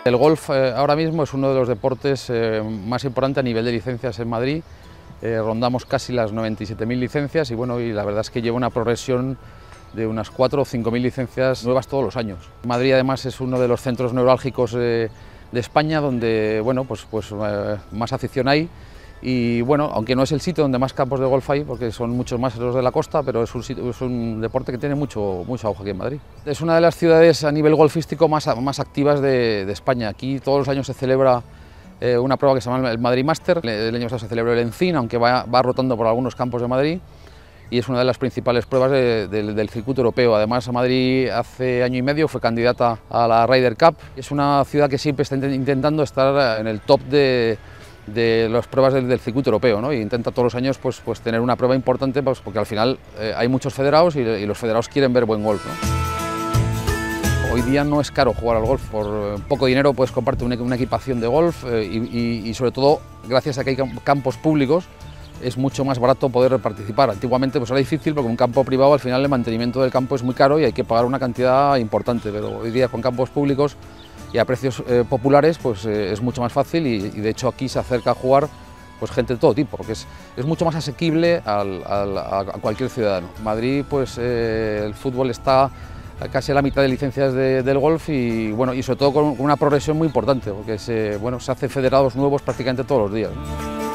El golf ahora mismo es uno de los deportes más importantes a nivel de licencias en Madrid. Rondamos casi las 97.000 licencias y bueno, y la verdad es que lleva una progresión de unas 4 o 5.000 licencias nuevas todos los años. Madrid además es uno de los centros neurálgicos de España donde bueno, pues más afición hay. Y bueno, aunque no es el sitio donde más campos de golf hay, porque son muchos más los de la costa, pero es un deporte que tiene mucho auge aquí en Madrid. Es una de las ciudades a nivel golfístico más activas de España. Aquí todos los años se celebra una prueba que se llama el Madrid Master. El año pasado se celebró el Encín, aunque va rotando por algunos campos de Madrid, y es una de las principales pruebas del circuito europeo. Además, Madrid hace año y medio fue candidata a la Ryder Cup. Es una ciudad que siempre está intentando estar en el top de las pruebas del circuito europeo, ¿no? Y intenta todos los años pues tener una prueba importante, pues, porque al final hay muchos federados y los federados quieren ver buen golf, ¿no? Hoy día no es caro jugar al golf, por poco dinero puedes comprarte una equipación de golf y sobre todo gracias a que hay campos públicos es mucho más barato poder participar. Antiguamente pues era difícil porque un campo privado al final el mantenimiento del campo es muy caro y hay que pagar una cantidad importante, pero hoy día con campos públicos y a precios populares pues es mucho más fácil y de hecho aquí se acerca a jugar pues gente de todo tipo, porque es mucho más asequible a cualquier ciudadano. Madrid pues el fútbol está casi a la mitad de licencias del golf y bueno, y sobre todo con una progresión muy importante, porque se hacen federados nuevos prácticamente todos los días, ¿no?